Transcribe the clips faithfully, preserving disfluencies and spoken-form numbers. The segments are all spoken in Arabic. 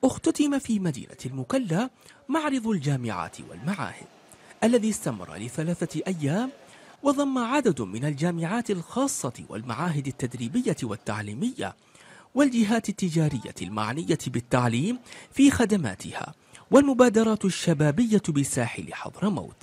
اختتم في مدينة المكلا معرض الجامعات والمعاهد الذي استمر لثلاثة أيام، وضم عدد من الجامعات الخاصة والمعاهد التدريبية والتعليمية والجهات التجارية المعنية بالتعليم في خدماتها والمبادرات الشبابية بساحل حضرموت.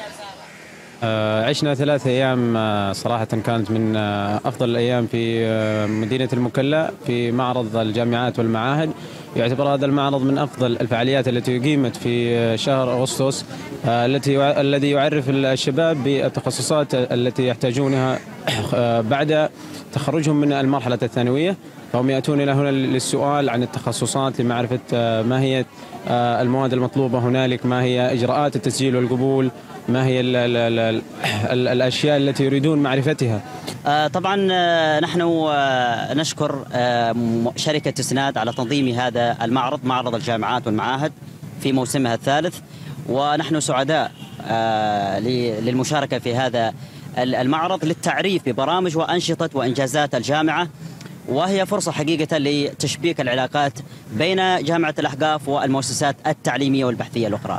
عشنا ثلاثة أيام صراحة كانت من أفضل الأيام في مدينة المكلا في معرض الجامعات والمعاهد. يعتبر هذا المعرض من أفضل الفعاليات التي أقيمت في شهر أغسطس، التي الذي يعرف الشباب بالتخصصات التي يحتاجونها بعد تخرجهم من المرحلة الثانوية، فهم يأتون إلى هنا للسؤال عن التخصصات لمعرفة ما هي المواد المطلوبة هنالك، ما هي إجراءات التسجيل والقبول، ما هي ال ال ال ال الأشياء التي يريدون معرفتها. طبعا نحن نشكر شركة إسناد على تنظيم هذا المعرض، معرض الجامعات والمعاهد في موسمها الثالث، ونحن سعداء للمشاركة في هذا المعرض للتعريف ببرامج وأنشطة وإنجازات الجامعة، وهي فرصة حقيقة لتشبيك العلاقات بين جامعة الأحقاف والمؤسسات التعليمية والبحثية الأخرى.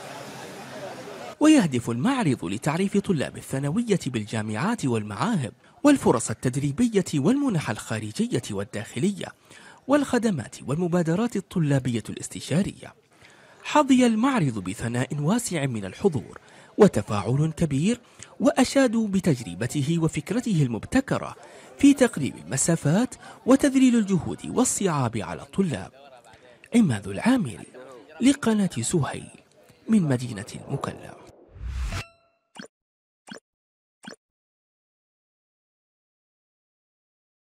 ويهدف المعرض لتعريف طلاب الثانوية بالجامعات والمعاهد والفرص التدريبية والمنح الخارجية والداخلية والخدمات والمبادرات الطلابية الاستشارية. حظي المعرض بثناء واسع من الحضور وتفاعل كبير، وأشادوا بتجربته وفكرته المبتكرة في تقريب المسافات وتذليل الجهود والصعاب على الطلاب. عماد العامري لقناة سهيل من مدينة المكلا.